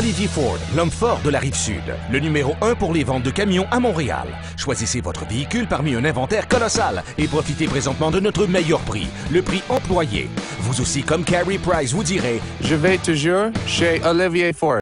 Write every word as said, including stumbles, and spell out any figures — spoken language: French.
Olivier Ford, l'homme fort de la Rive-Sud. Le numéro un pour les ventes de camions à Montréal. Choisissez votre véhicule parmi un inventaire colossal et profitez présentement de notre meilleur prix, le prix employé. Vous aussi, comme Carrie Price vous direz, Je vais toujours chez Olivier Ford.